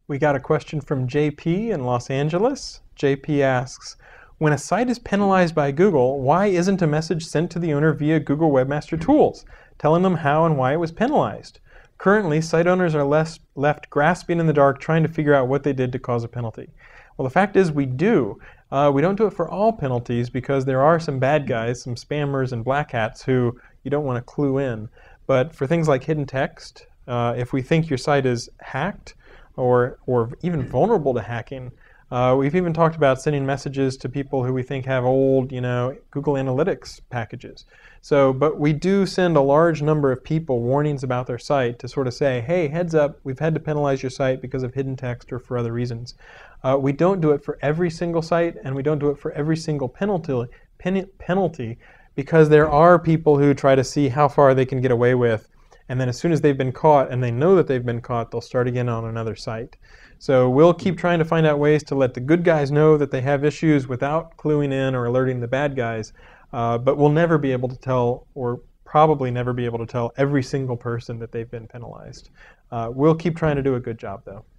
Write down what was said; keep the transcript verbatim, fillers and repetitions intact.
We got a question from J P in Los Angeles. J P asks, when a site is penalized by Google, why isn't a message sent to the owner via Google Webmaster Tools, telling them how and why it was penalized? Currently, site owners are less left grasping in the dark trying to figure out what they did to cause a penalty. Well, the fact is we do. Uh, we don't do it for all penalties because there are some bad guys, some spammers and black hats who you don't want to clue in. But for things like hidden text, uh, if we think your site is hacked or, or even vulnerable to hacking, uh, we've even talked about sending messages to people who we think have old, you know, Google Analytics packages. So, but we do send a large number of people warnings about their site to sort of say, hey, heads up, we've had to penalize your site because of hidden text or for other reasons. Uh, we don't do it for every single site, and we don't do it for every single penalty, pen, penalty because there are people who try to see how far they can get away with, and then as soon as they've been caught and they know that they've been caught, they'll start again on another site. So we'll keep trying to find out ways to let the good guys know that they have issues without cluing in or alerting the bad guys, uh, but we'll never be able to tell, or probably never be able to tell every single person that they've been penalized. Uh, we'll keep trying to do a good job though.